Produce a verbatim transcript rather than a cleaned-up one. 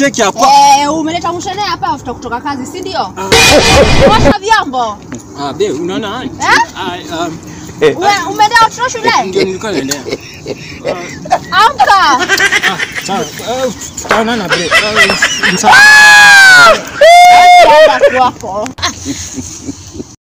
kuteki hapa. Eh, umeleta mshene hapa afuta kutoka kazi, si ndio? Washa vyombo. Ah, be, unaona? Eh? Ah, um Wewe umeenda utoto shule? ndio nilikuwa naendea. Amka. Ah, sawa. Tutaonana bre. Sawa. Wako.